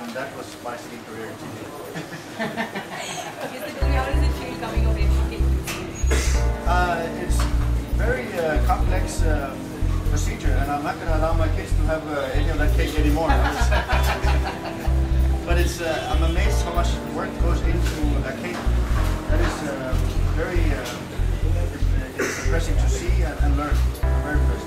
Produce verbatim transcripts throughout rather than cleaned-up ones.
and that was my second career in T V. Okay, so how does it feel coming away from cake? Uh, it's very uh, complex uh, procedure, and I'm not going to allow my kids to have uh, any of that cake anymore. But it's uh, I'm amazed how much work goes into a cake. That is uh, very uh, it's impressive to see and, and learn. I'm very impressed.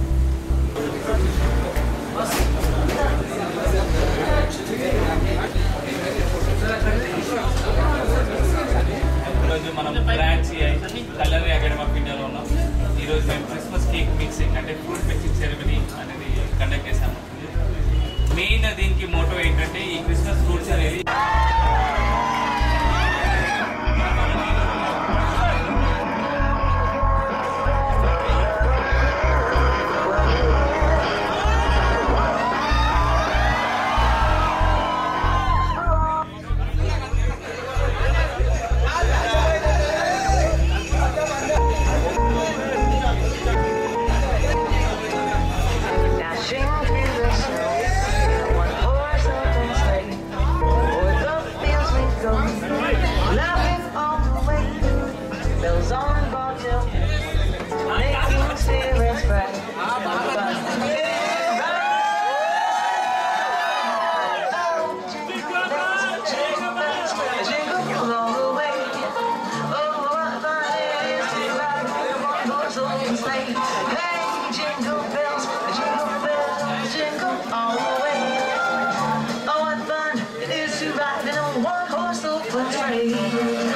Culinary Academy of India lono ee roju మేము Christmas cake mixing అంటే fruit mixing ceremony అనేది conduct చేశాము. Main దీనికి motto ఏంటంటే ఈ Christmas fruits అనేది one horse open train.